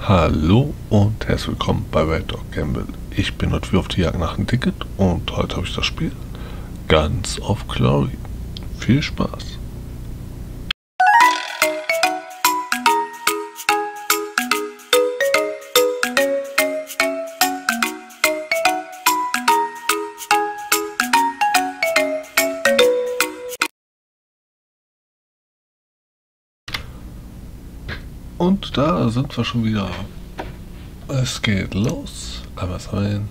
Hallo und herzlich willkommen bei Red Dog Gamble. Ich bin heute wieder auf die Jagd nach einem Ticket und heute habe ich das Spiel Guns of Glory. Viel Spaß! Und da sind wir schon wieder. Es geht los. Einmal rein.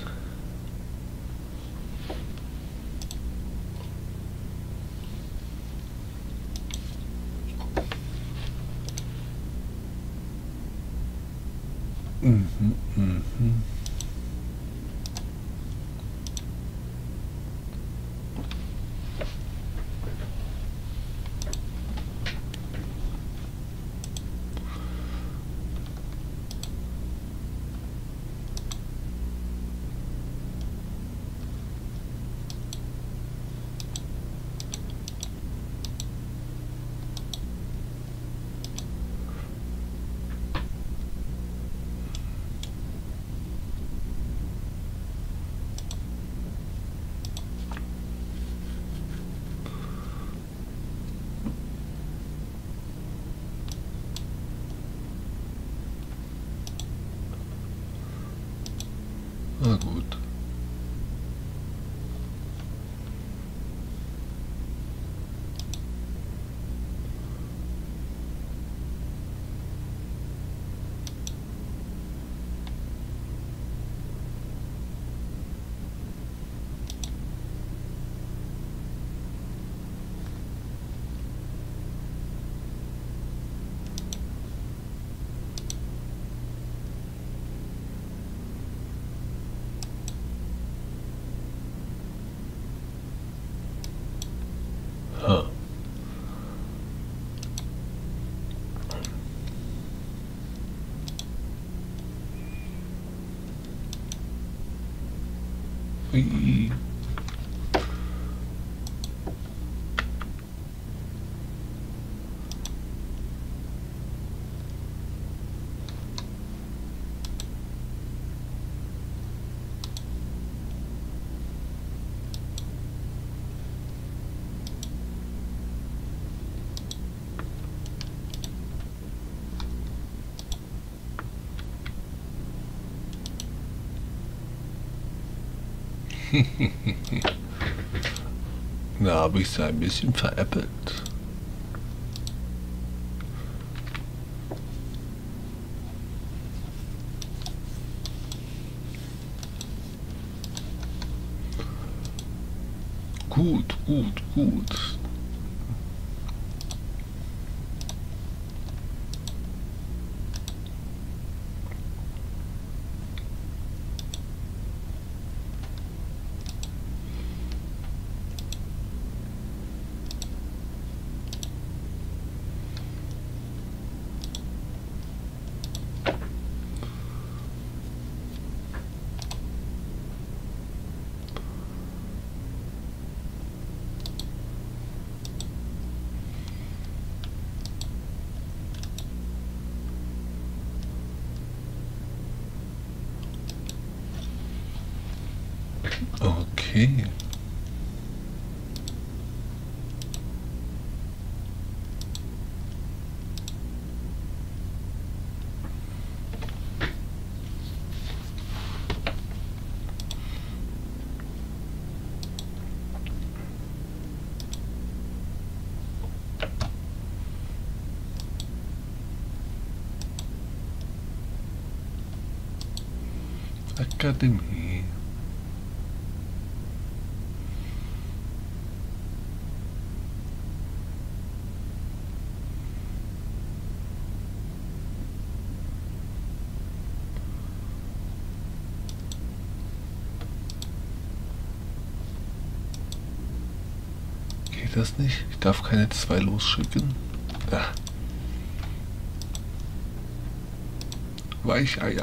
Mhm. Na gut. Ha. Ui. Da habe ich es ein bisschen veräppelt. Gut. Okay. Akademie. Geht das nicht? Ich darf keine 2 losschicken. Ja. Weicheier.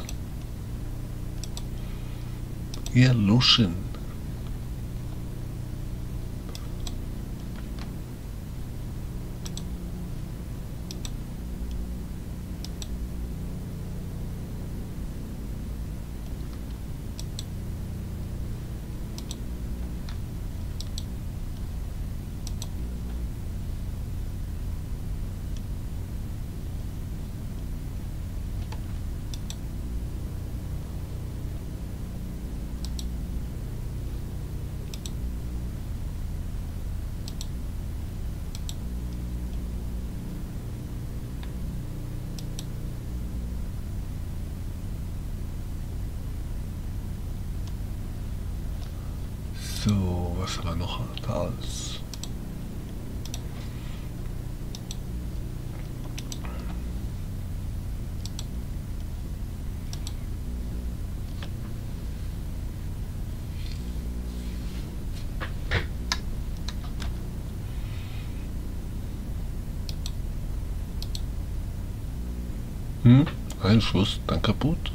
Ihr Luschen. So, was haben wir noch da alles? Ein Schuss, dann kaputt.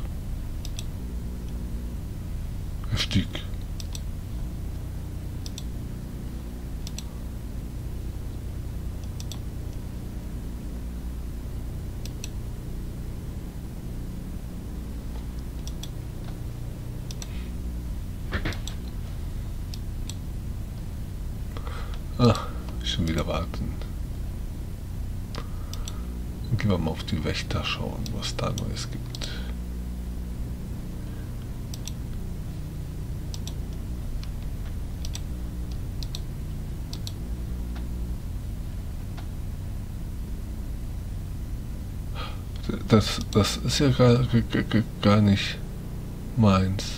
Heftig. Ach, schon wieder warten. Dann gehen wir mal auf die Wächter schauen, was da Neues gibt. Das ist ja gar nicht meins.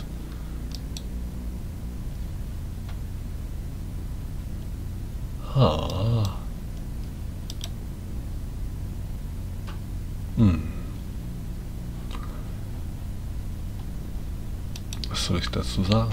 Ah. Was soll ich dazu sagen?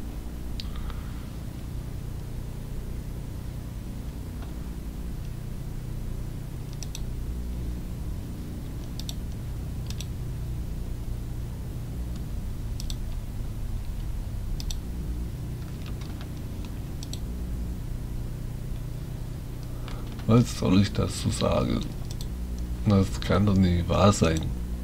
Was soll ich dazu sagen? Das kann doch nicht wahr sein.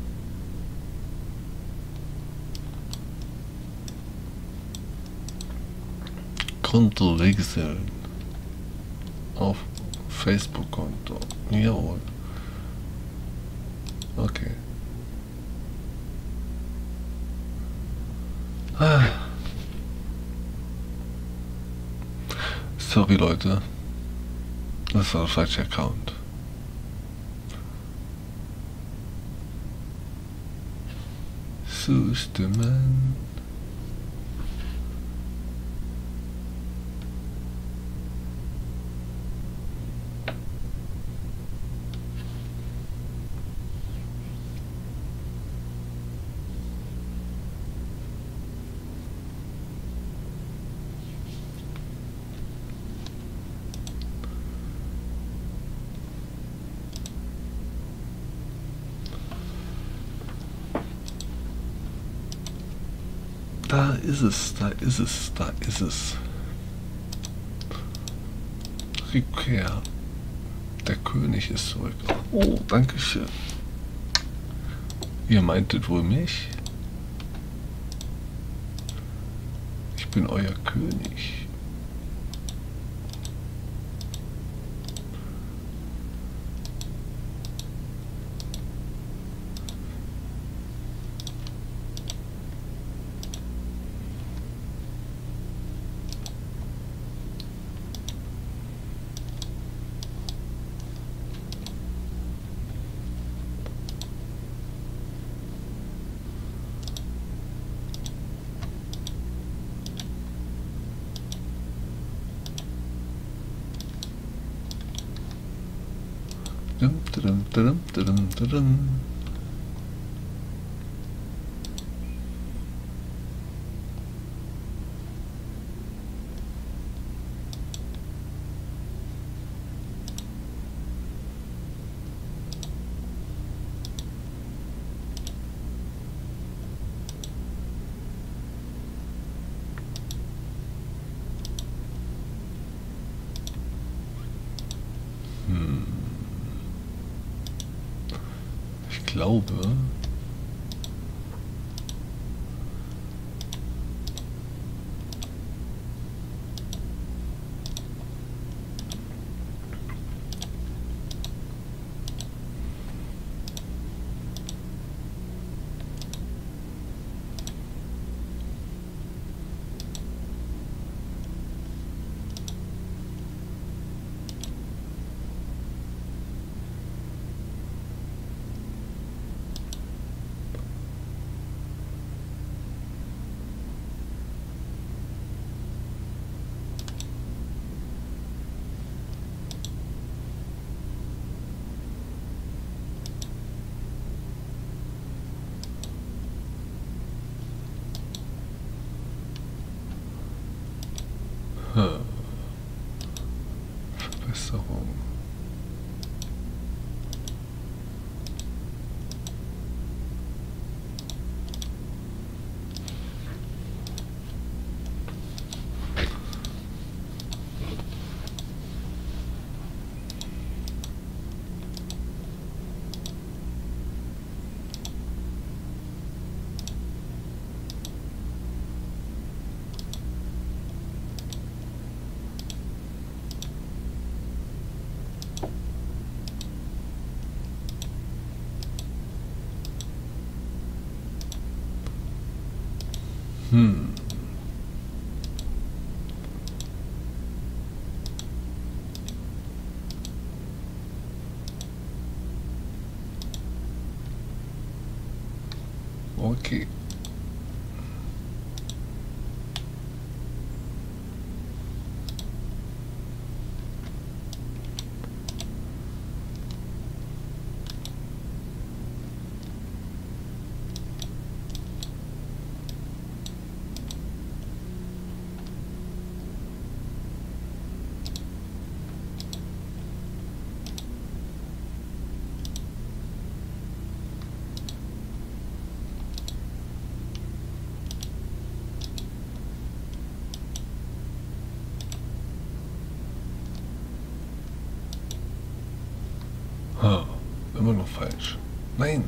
Konto wechseln. Auf Facebook-Konto. Jawohl. Okay. Sorry Leute. Das war der falsche Account. Zustimmen. Da ist es, da ist es, da ist es. Rückkehr. Der König ist zurück. Oh, danke schön. Ihr meintet wohl mich? Ich bin euer König. Dum, dum, dum, dum, dum, dum. Ich glaube, Verbesserung. Okay. Immer noch falsch. Nein.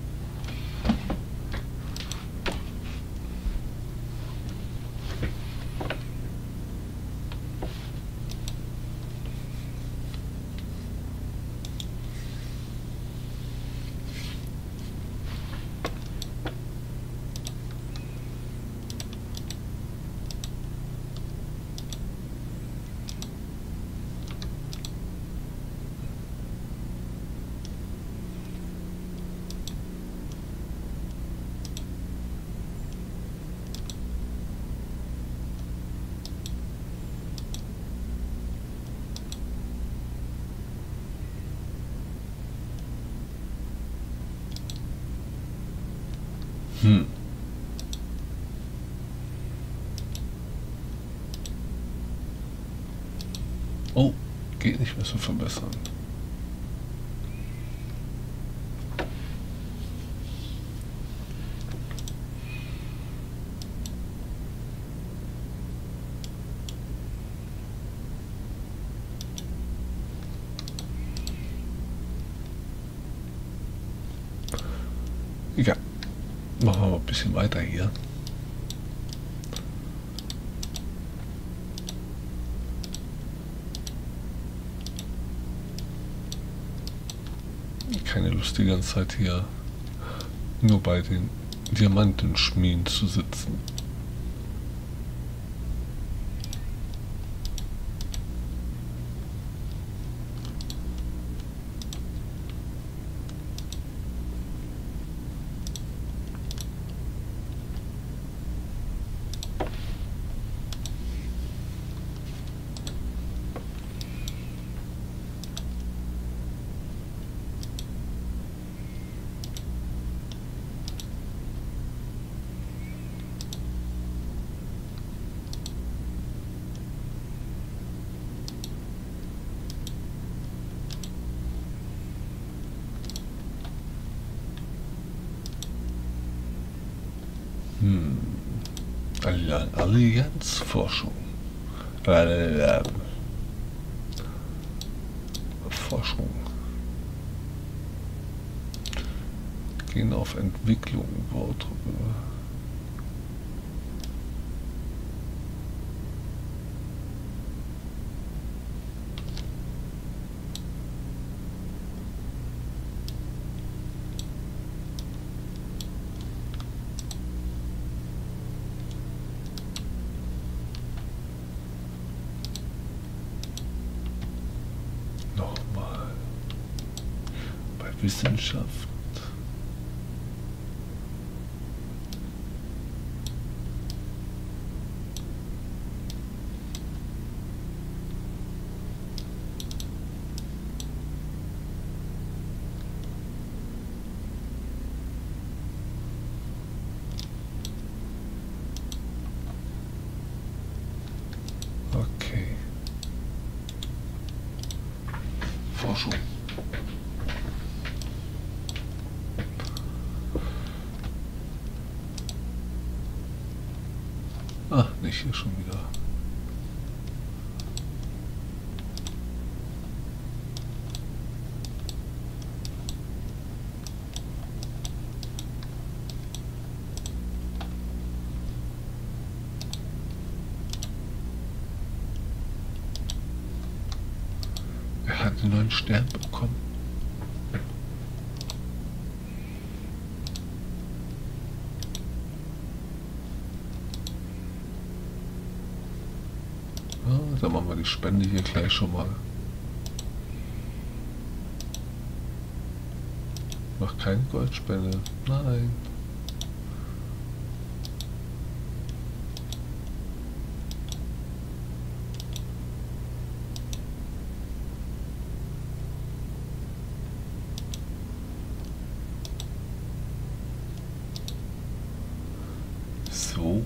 Oh, geht nicht mehr zu verbessern. Ja, machen wir mal ein bisschen weiter hier. Keine Lust, die ganze Zeit hier nur bei den Diamantenschmieden zu sitzen. Allianzforschung. Forschung. Gehen auf Entwicklung. Nochmal. Bei Wissenschaft. Okay. Ach, nicht hier schon wieder. Er hat einen neuen Stern bekommen. Dann machen wir die Spende hier gleich schon mal. Mach keine Goldspende. Nein. So.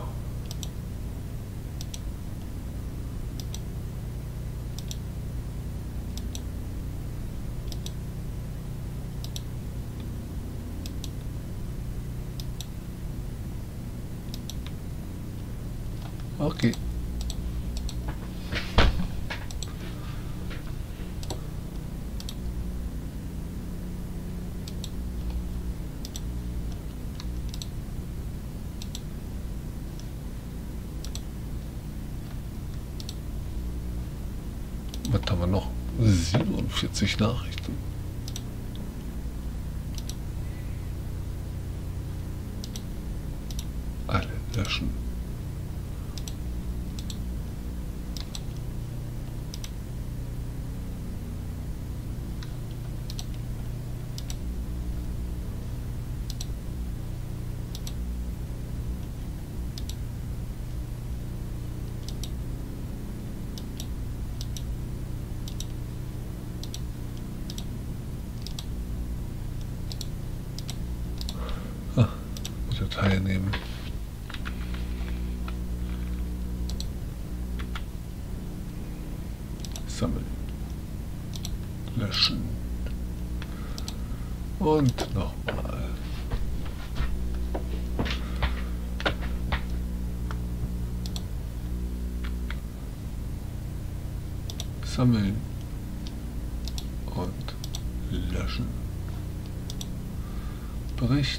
Okay. Was haben wir noch? 47 Nachrichten. Alle löschen. Wieder teilnehmen. Sammeln. Löschen. Und nochmal. Sammeln. Und löschen. Bericht.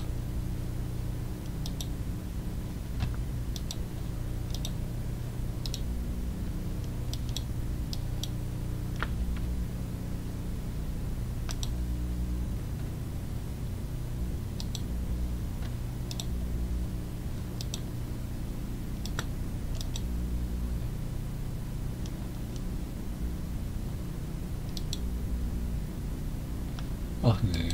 Ach nee.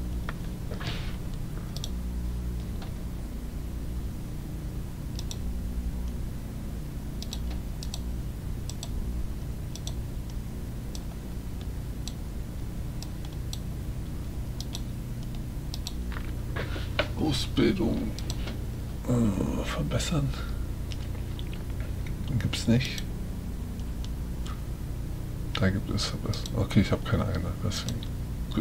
Ausbildung verbessern. Gibt's nicht. Da gibt es verbessern. Okay, ich habe keine eigene, deswegen. Gut.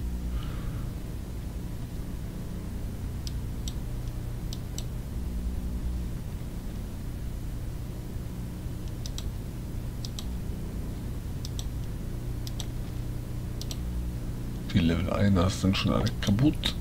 Die Level 1 sind schon alle kaputt.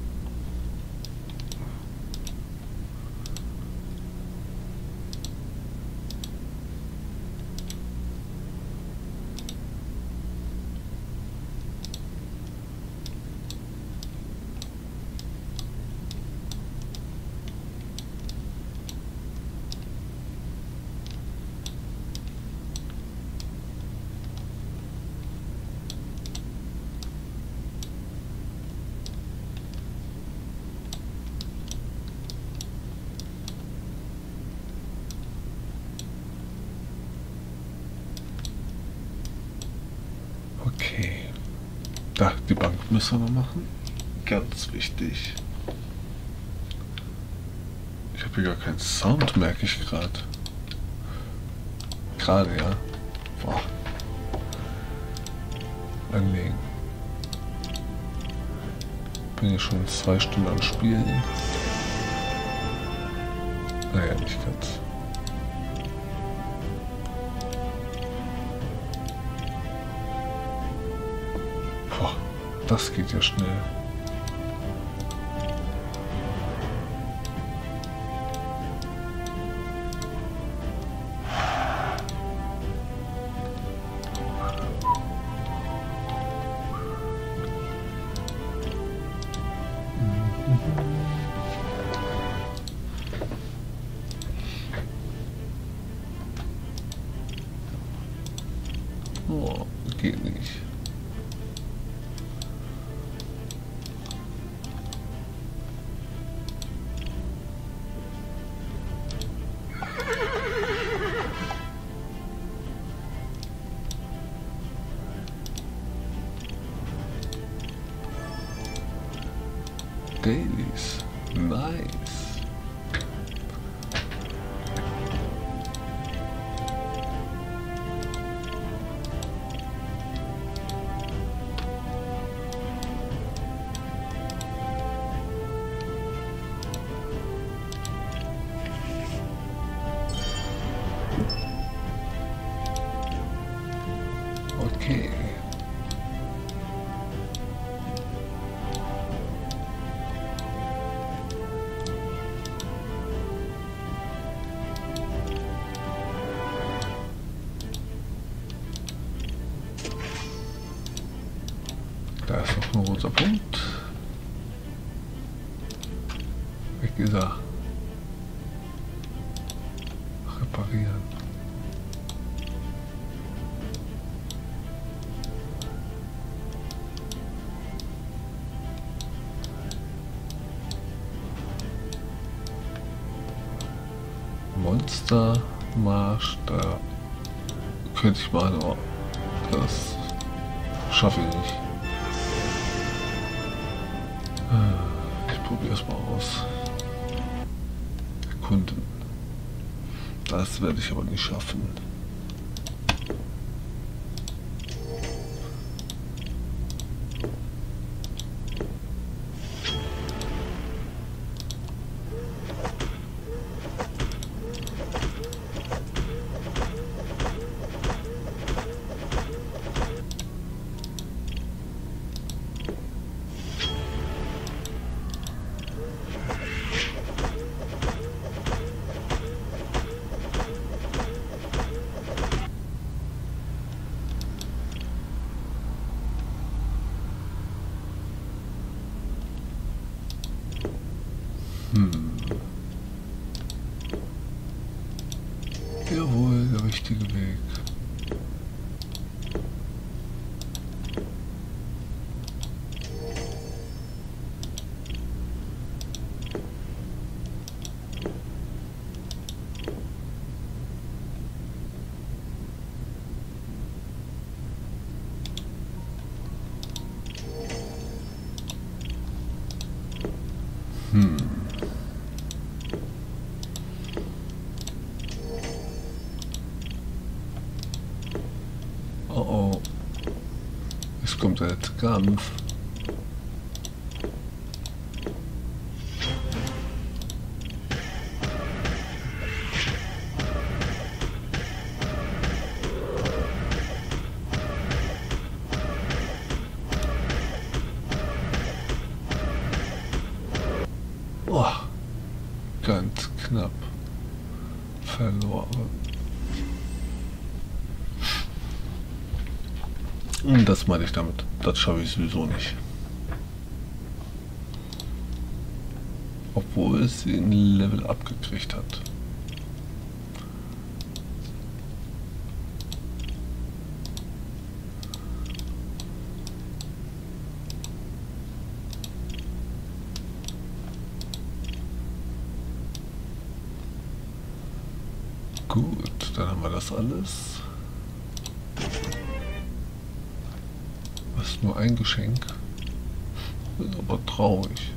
Okay. Da, die Bank müssen wir noch machen. Ganz wichtig. Ich habe hier gar keinen Sound, merke ich gerade. Gerade, ja. Boah. Anlegen. Bin hier schon 2 Stunden am Spielen. Naja, nicht ganz. Boah, das geht ja schnell. Oh, geht nicht. Dailies. Nice. Okay. Da ist noch ein roter Punkt. Weg ist er. Reparieren. Monstermarsch, da könnte ich mal, oh, das schaffe ich nicht. Ich probiere es mal aus. Erkunden. Das werde ich aber nicht schaffen. Jawohl, der richtige Weg. Oh oh. Es kommt der letzte Kampf. Oh, ganz knapp verloren. Und das meine ich damit. Das schaffe ich sowieso nicht. Obwohl es ein Level abgekriegt hat. Gut, dann haben wir das alles. Was ist nur ein Geschenk? Das ist aber traurig.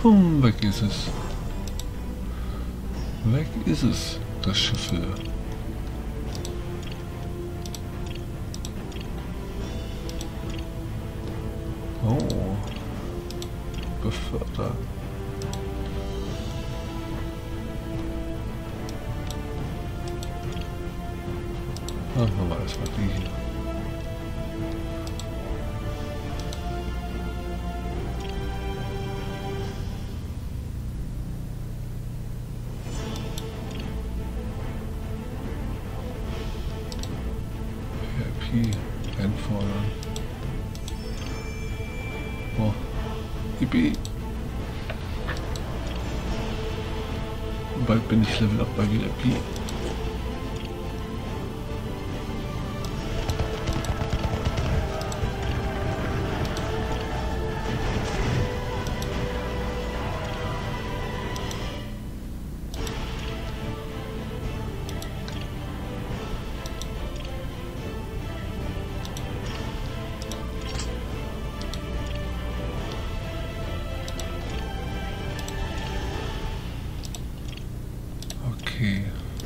Weg ist es. Weg ist es, das Schiff hier. Oh. Befördert. Machen wir mal erstmal die hier. VIP einfordern. Oh, Yippie. Bald bin ich Level up bei VIP. Okay.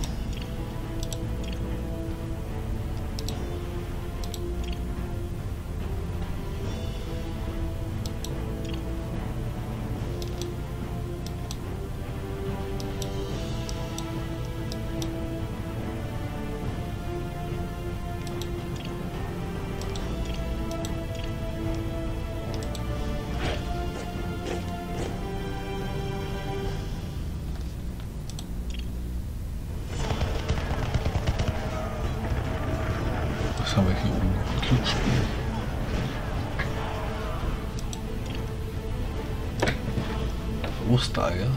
Was haben wir hier oben noch? Glücksspiel. Ostereier?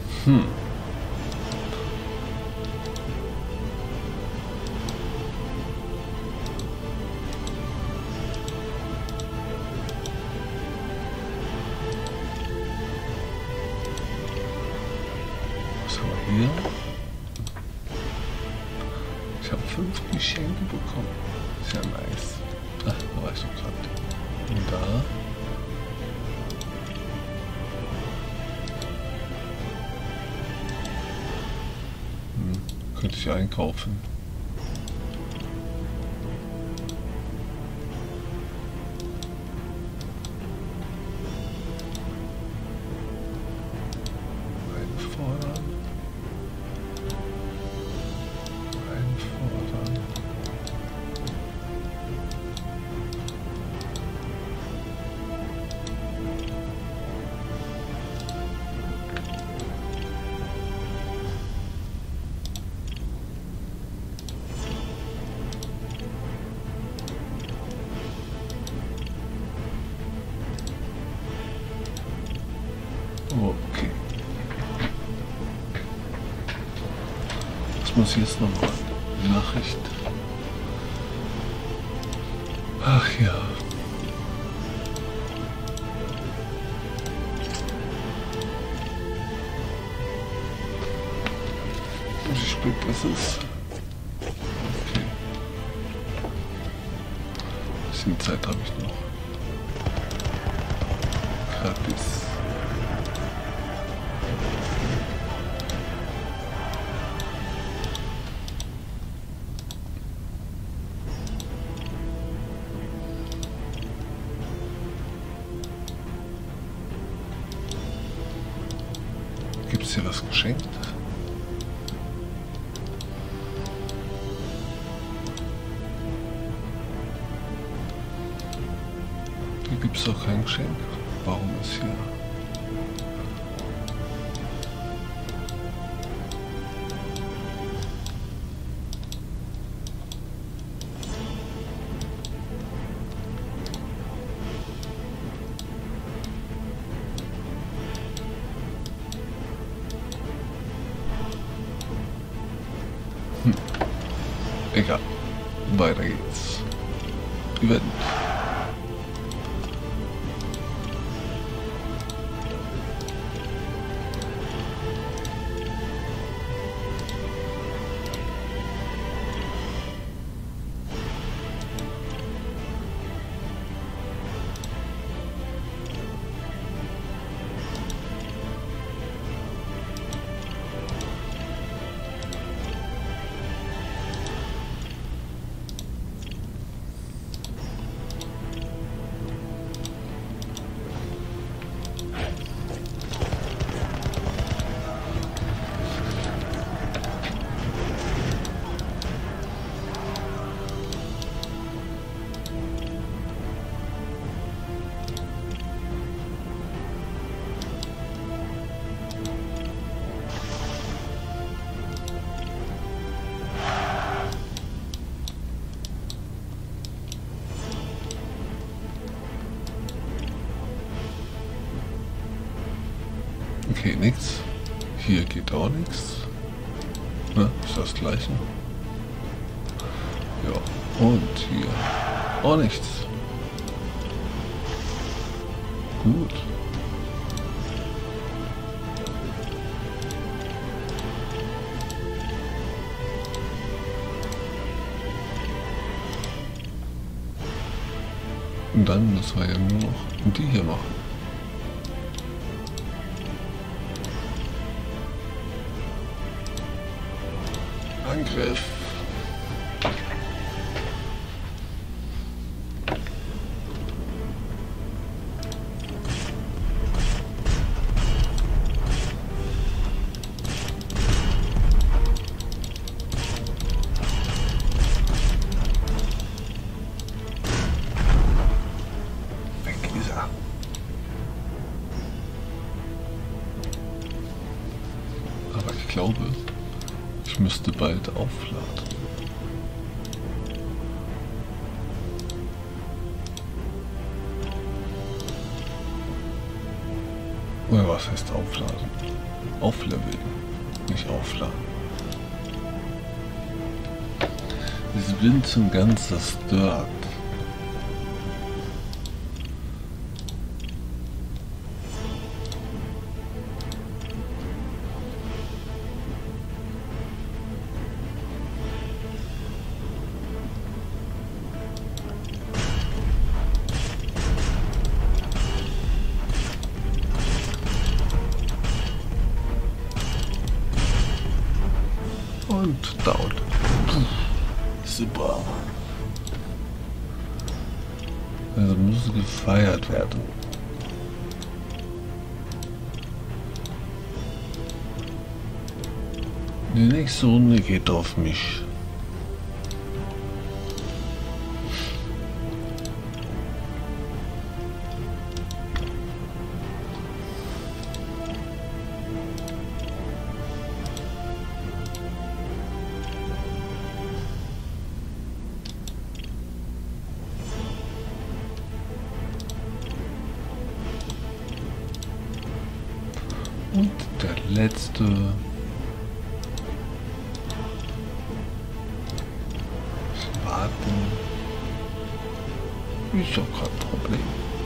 Was haben wir hier? Ich habe 5 Geschenke bekommen. Sehr nice. Ach, da war ich so gerade. Und da. Könnte ich einkaufen. Einfordern. Einfordern. Okay. Was muss ich jetzt noch machen? Nachricht. Ach ja. Wie spät das ist? Okay. Ein bisschen Zeit habe ich noch. Gratis. Gibt es hier was geschenkt? Hier gibt es doch kein Geschenk. Warum ist hier? Egal. Weiter geht's. Event. Okay, nichts. Hier geht auch nichts. Ne, ist das gleiche. Ja, und hier auch nichts. Gut. Und dann müssen wir ja nur noch die hier machen. Angriff. Weg ist er. Aber ich glaube, ich müsste bald aufladen. Oder was heißt aufladen? Aufleveln, nicht aufladen. Das Vincent ganz zerstört. Und down. Super. Also muss gefeiert werden. Die nächste Runde geht auf mich. Und der letzte. Warten. Ich habe gerade ein Problem.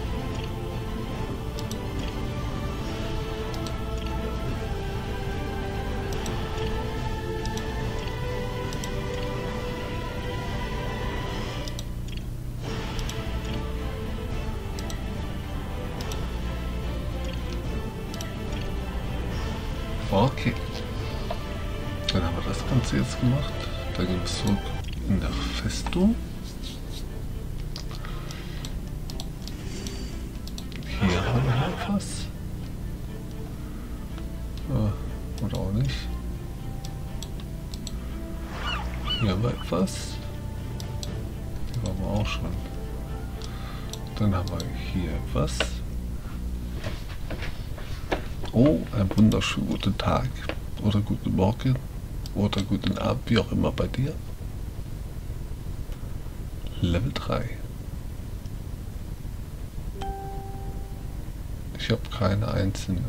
Okay. Dann haben wir das Ganze jetzt gemacht. Da ging es zurück in der Festung. Hier haben wir etwas. Oder auch nicht. Hier haben wir etwas. Hier waren wir auch schon. Dann haben wir hier etwas. Oh, ein wunderschönen guten Tag oder guten Morgen oder guten Abend, wie auch immer bei dir. Level 3. Ich habe keine einzelne.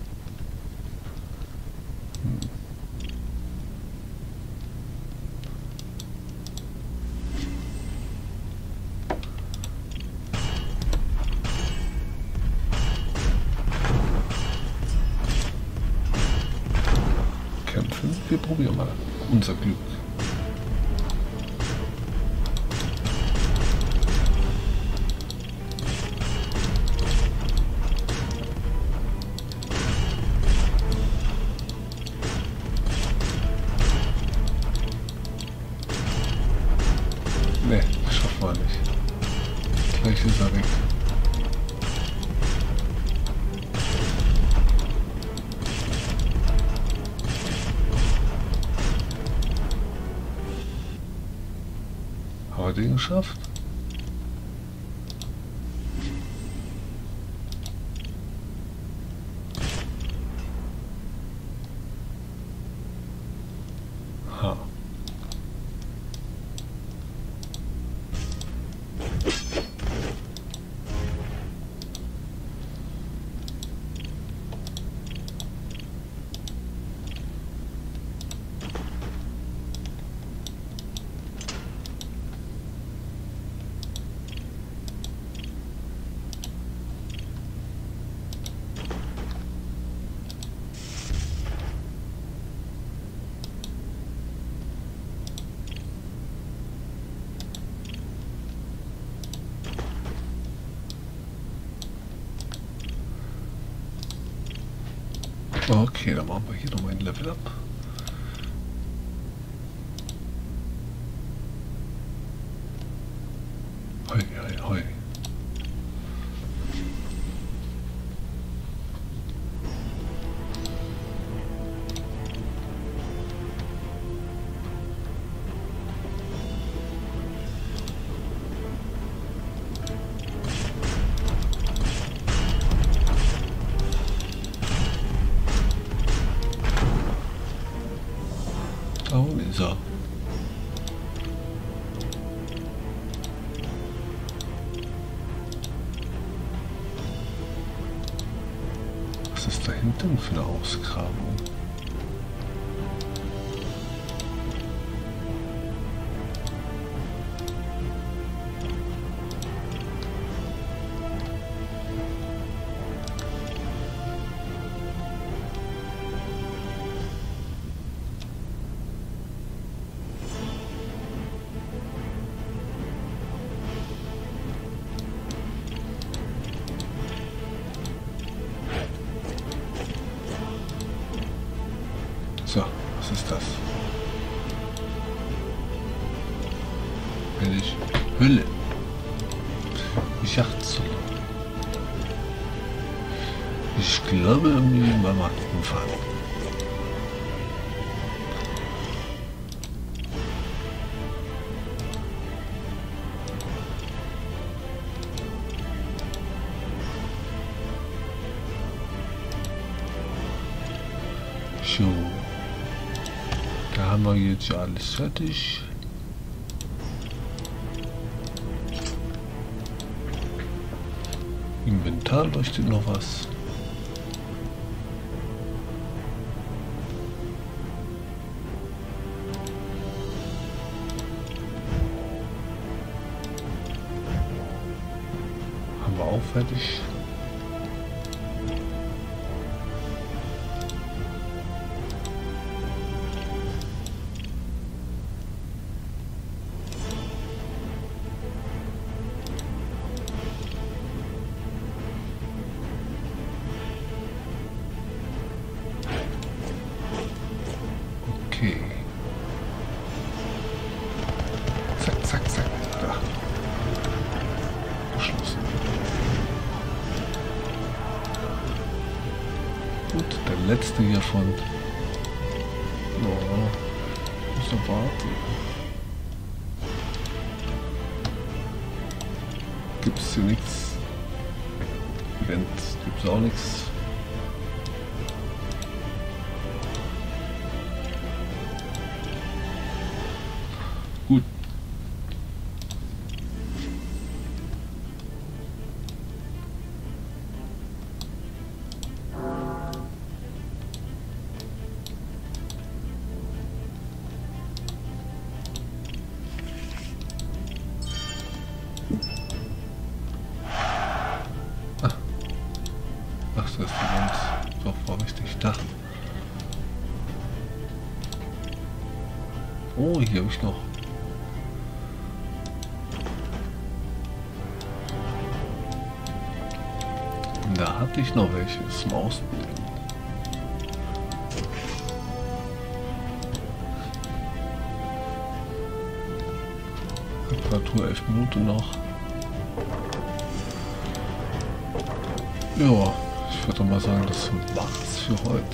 Kämpfen. Wir probieren mal unser Glück. Ne, schaffen wir nicht. Gleich ist er weg. Haben wir den geschafft? Ha. Okay, dann machen wir hier nochmal ein Level Up. Hoi, hoi, hoi. Oh, Lisa. Was ist da hinten für eine Ausgrabung? So, was ist das? Hölle. Schachtzelle. Ich glaube, wir machen einen Fall. So. Da haben wir jetzt ja alles fertig. Inventar leuchtet noch was. Haben wir auch fertig. Okay. Zack, zack, zack. Da. Geschlossen. Gut, der letzte hiervon. Oh, muss noch warten. Gibt's hier nichts? Event gibt's auch nichts. Gut. Ach, das ist die Wand. Doch, war richtig da. Oh, hier habe ich noch. Da hatte ich noch welche zum Ausprobieren. Temperatur 11 Minuten noch. Ja, ich würde mal sagen, das war's für heute.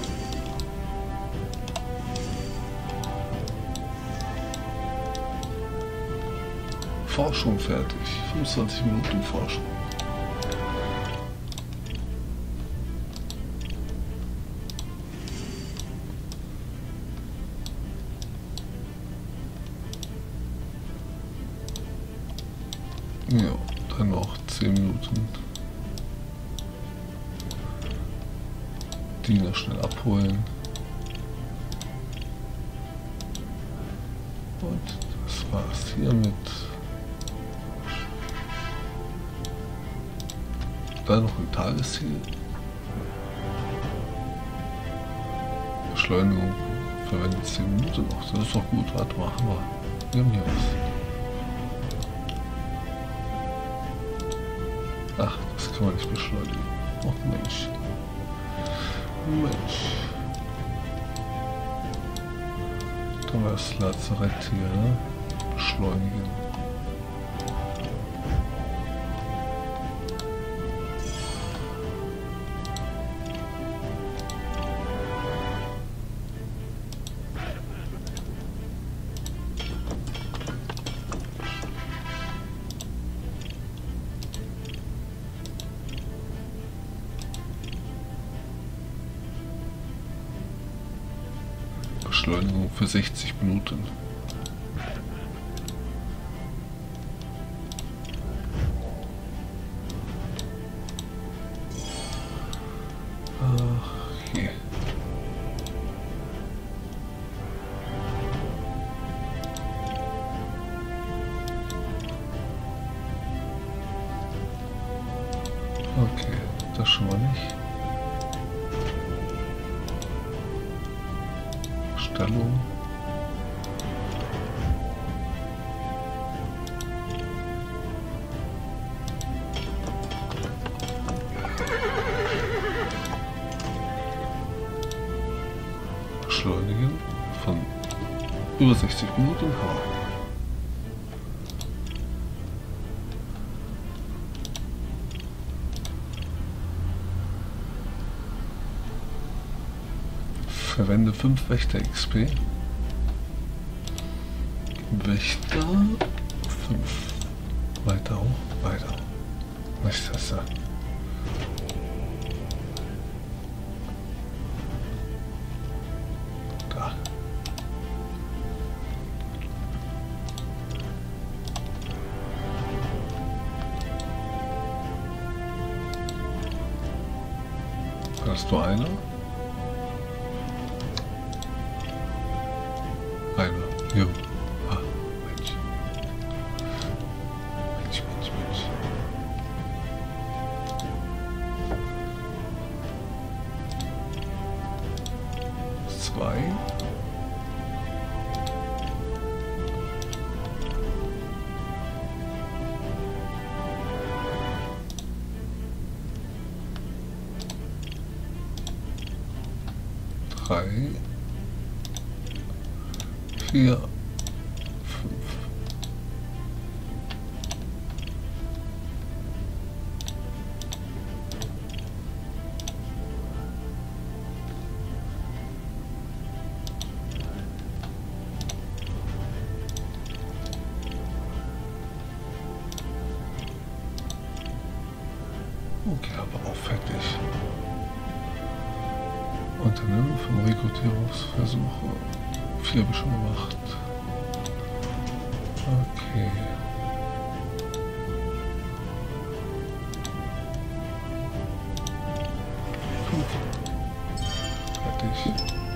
Forschung fertig. 25 Minuten Forschung. Ja, dann noch 10 Minuten. Diener schnell abholen. Und das war's hiermit. Dann noch ein Tagesziel. Beschleunigung verwendet 10 Minuten noch. Das ist doch gut. Warte mal, wir haben hier was. Ach, das kann man nicht beschleunigen. Och Mensch. Mensch. Da war das Lazarett hier, ne? Beschleunigen. Beschleunigung für 60 Minuten. Ach je. Okay, das schon mal nicht. Stellung. Beschleunigen von über 60 Minuten. Verwende 5 Wächter XP. Wächter 5. Weiter hoch, weiter hoch. Was ist das da? Da. Hast du eine? Einer. Jo. Ah, Mensch. Mensch, Mensch, Mensch. Zwei. Drei. 4, 5. Okay, aber auch fertig. Unternehmen von Rekrutierungsversuche. 4 habe ich schon gemacht. Okay. Fertig.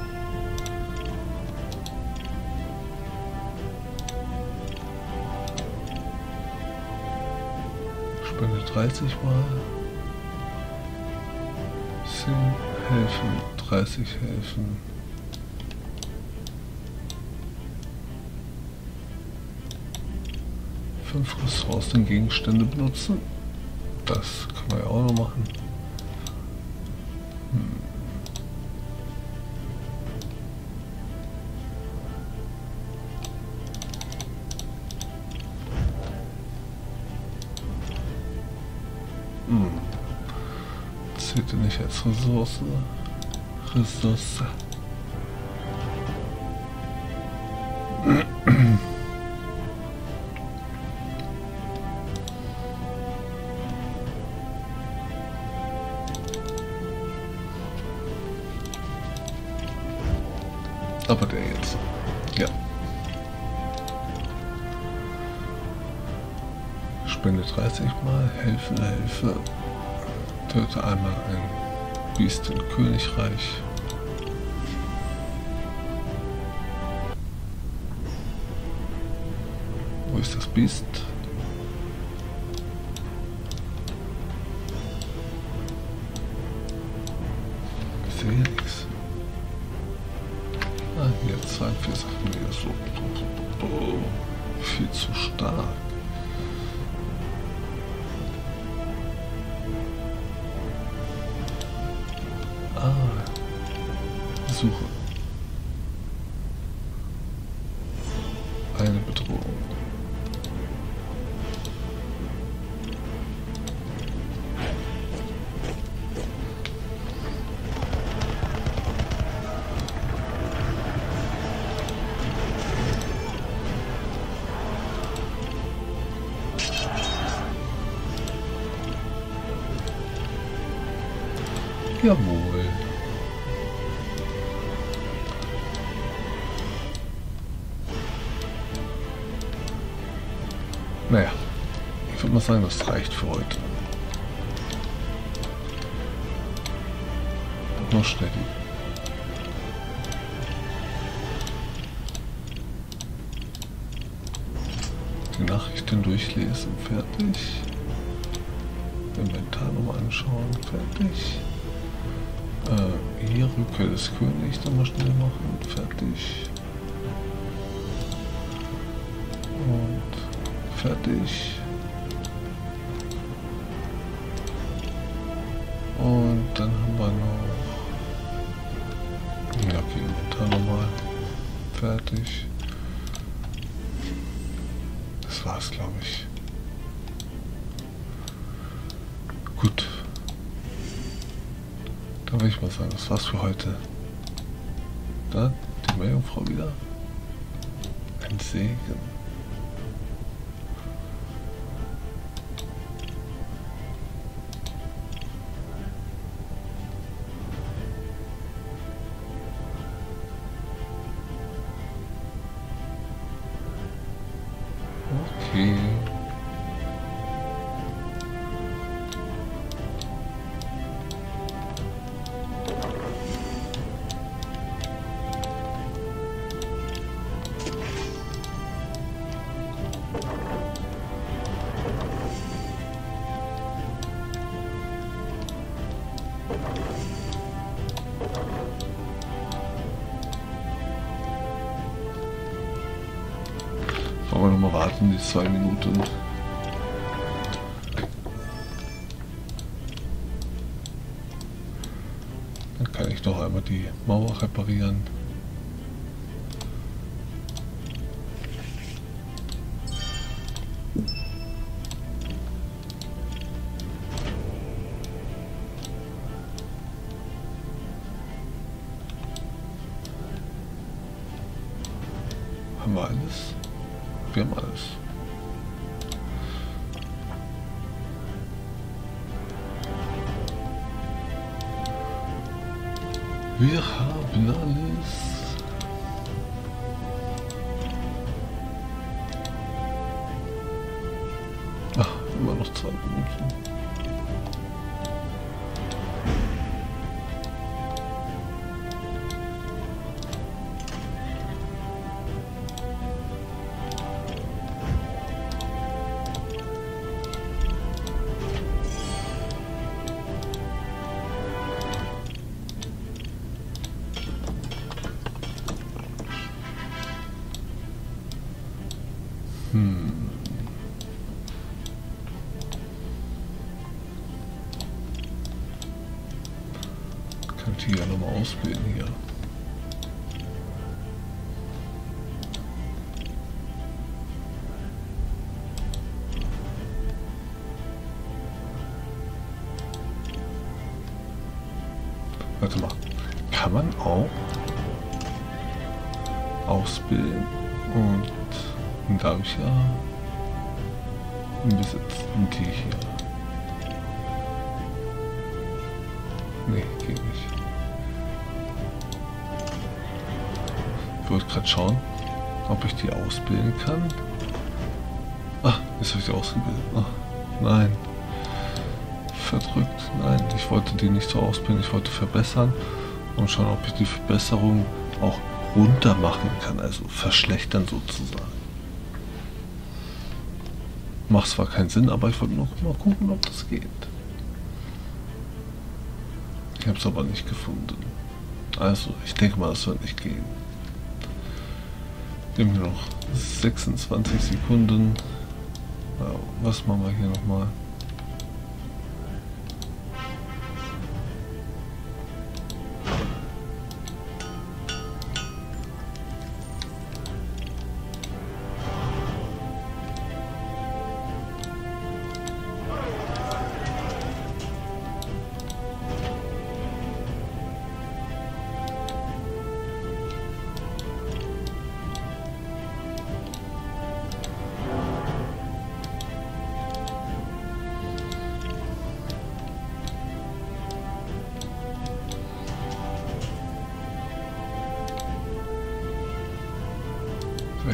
Spende 30 Mal. 10 helfen, 30 helfen. 5 Ressourcen Gegenstände benutzen. Das können wir ja auch noch machen. Zählt nicht als Ressource. Aber der jetzt. Ja. Spende 30 Mal. Helfe. Töte einmal ein Biest im Königreich. Wo ist das Biest? Ich sehe nichts. Ah, hier 42 Sachen mehr. So. Viel zu stark. Ah. Suche. Eine Bedrohung. Jawohl. Naja, ich würde mal sagen, das reicht für heute. Noch schnell. Die Nachrichten durchlesen, fertig. Inventar nochmal anschauen, fertig. Hier Rückkehr des Königs nochmal schnell machen, fertig. Und fertig. Und dann haben wir noch... Ja, okay, Inventar nochmal fertig. Das war's, glaube ich. Gut. Dann will ich mal sagen, das war's für heute. Da, die Meerjungfrau wieder. Ein Segen. Okay. Wollen wir nochmal warten, die 2 Minuten. Dann kann ich noch einmal die Mauer reparieren. Haben wir alles? Wir haben alles. Wir haben alles. Ach, immer noch 2 Minuten. Könnte ich ja nochmal ausbilden hier. Warte mal, kann man auch ausbilden und da habe ich ja einen Besitz, die hier. Nee, geht nicht. Ich wollte gerade schauen, ob ich die ausbilden kann. Ach, jetzt habe ich die ausgebildet. Ach, nein. Verdrückt. Nein, ich wollte die nicht so ausbilden. Ich wollte verbessern und schauen, ob ich die Verbesserung auch runter machen kann. Also verschlechtern sozusagen. Macht zwar keinen Sinn, aber ich wollte noch mal gucken, ob das geht. Ich habe es aber nicht gefunden. Also, ich denke mal, es wird nicht gehen. Wir haben noch 26 Sekunden. Ja, was machen wir hier nochmal?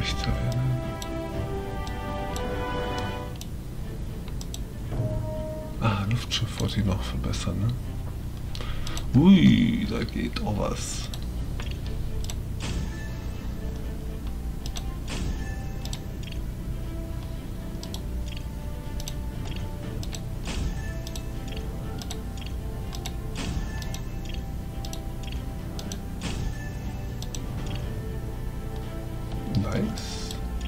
Wächter werden. Ah, Luftschiff wollte ich noch verbessern, ne? Ui, da geht auch was. Nice.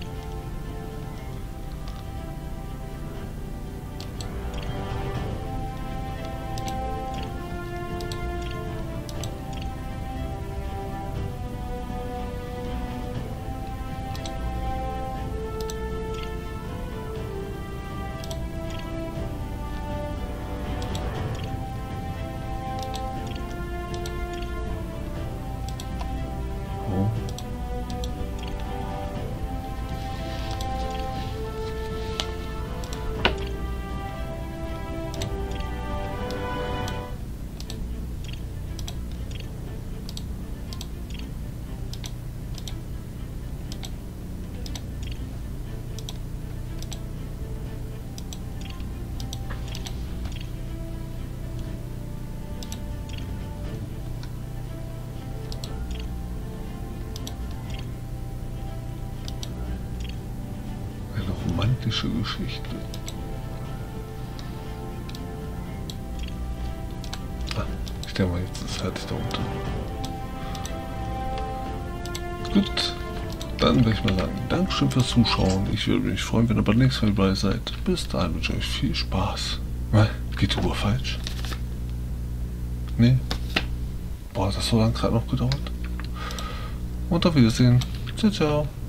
Oh. Romantische Geschichte. Ah, ich denke mal, jetzt ist fertig da unten. Gut, dann werde ich mal sagen, Dankeschön fürs Zuschauen. Ich würde mich freuen, wenn ihr beim nächsten Mal dabei seid. Bis dahin wünsche ich euch viel Spaß. Geht die Uhr falsch? Nee. Boah, das hat so lange gerade noch gedauert. Und auf Wiedersehen. Ciao, ciao.